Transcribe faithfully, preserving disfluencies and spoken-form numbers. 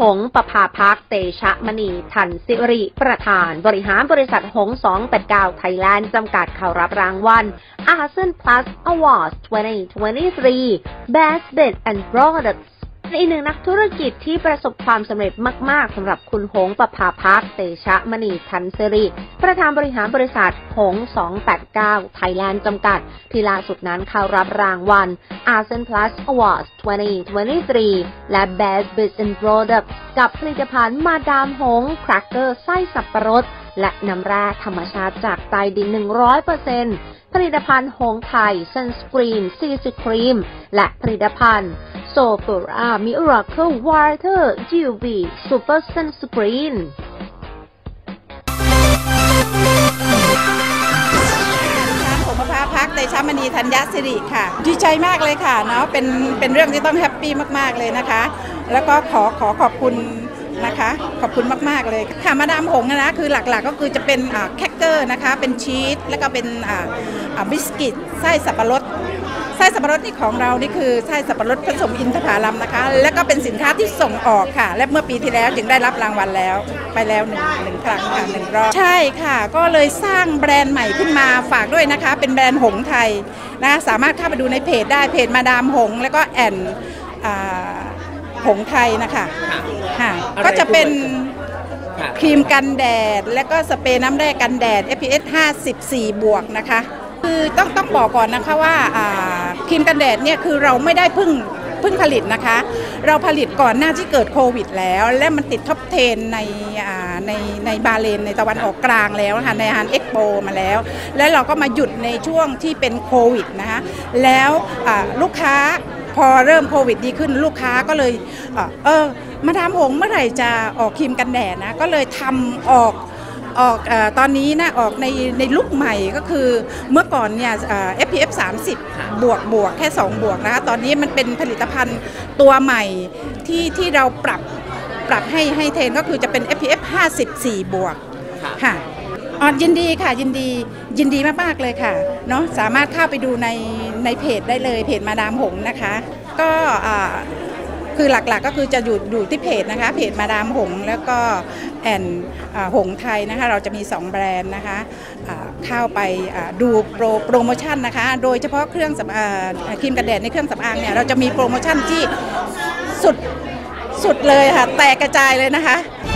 หงส์ประภาพักษ์เตชะมณีทันสิริประธานบริหารบริษัทหงส์สองแปดเก้าไทยแลนด์จำกัดเข้ารับรางวัล ASEAN Plus Awards สองพันยี่สิบสาม Best Bid and Products อีกหนึ่งนักธุรกิจที่ประสบความสำเร็จมากๆสำหรับคุณหงส์ประภาพักษ์เตชะมณีทันสิริประธานบริหารบริษัทหงส์สองแปดเก้าไทยแลนด์จำกัดที่ล่าสุดนั้นเข้ารับรางวัล ASEAN Plus Awards สองพันยี่สิบสาม และ Best Bid and Products กับผลิตภัณฑ์มาดามหงส์แครกเกอร์ไส้สับปะรดและน้ำแร่ธรรมชาติจากใต้ดิน หนึ่งร้อยเปอร์เซ็นต์ ผลิตภัณฑ์หงส์ไทยซันสกรีนซีซีครีมและผลิตภัณฑ์โซฟอรามิราเคิลวอเตอร์ ยู วี Super Sunscreen ผมประภาพักษ์เตชะมณีธัญสิริค่ะดีใจมากเลยค่ะเนาะเป็นเป็นเรื่องที่ต้องแฮปปี้มากๆเลยนะคะแล้วก็ขอขอขอบคุณนะคะขอบคุณมากๆเลยค่ะมาดามหงส์นะคือหลักๆก็คือจะเป็นแครกเกอร์นะคะเป็นชีสแล้วก็เป็นบิสกิตไส้สับปะรดไส้สับปะรดนี่ของเรานี่คือไส้สับปะรดผสมอินทผลัมนะคะแล้วก็เป็นสินค้าที่ส่งออกค่ะและเมื่อปีที่แล้วจึงได้รับรางวัลแล้วไปแล้วหนึ่งหนึ่งครั้งค่ะหนึ่งรอบใช่ค่ะก็เลยสร้างแบรนด์ใหม่ขึ้นมาฝากด้วยนะคะเป็นแบรนด์หงส์ไทยนะสามารถเข้าไปดูในเพจได้เพจมาดามหงส์แล้วก็แอนหงส์ไทยนะคะค่ะก็จะเป็นครีมกันแดดและก็สเปรย์น้ำแร่กันแดด เอฟ พี เอส ห้าสิบสี่บวกนะคะคือต้องต้องบอกก่อนนะคะว่าครีมกันแดดเนี่ยคือเราไม่ได้เพิ่งเพิ่งผลิตนะคะเราผลิตก่อนหน้าที่เกิดโควิดแล้วและมันติดท็อปสิบในในในบาเลนในตะวันออกกลางแล้วนะคะในฮานเอ็กโปมาแล้วแล้วเราก็มาหยุดในช่วงที่เป็นโควิดนะคะแล้วลูกค้าพอเริ่มโควิดดีขึ้นลูกค้าก็เลยเออมาดามหงส์เมื่อไหร่จะออกครีมกันแดดนะก็เลยทำออกออกเอ่อตอนนี้นะออกในในลุคใหม่ก็คือเมื่อก่อนเนี่ย เอฟ พี เอฟ สามสิบบวกบวกแค่สองบวกนะคะตอนนี้มันเป็นผลิตภัณฑ์ตัวใหม่ที่ที่เราปรับปรับให้ให้เทรนก็คือจะเป็น เอฟ พี เอฟ ห้าสิบสี่บวกค่ะอ๋อยินดีค่ะยินดียินดีมากๆเลยค่ะเนาะสามารถเข้าไปดูในในเพจได้เลยเพจมาดามหงส์นะคะก็อ่าคือหลักๆ ก็คือจะอยู่อยู่ที่เพจนะคะเพจมาดามหงส์แล้วก็แอนหงส์ไทยนะคะเราจะมีสองแบรนด์นะคะเข้าไปดูโปรโปรโมชั่นนะคะโดยเฉพาะเครื่องสำอางครีมกันแดดในเครื่องสำอางเนี่ยเราจะมีโปรโมชั่นที่สุดสุดเลยค่ะแตกกระจายเลยนะคะ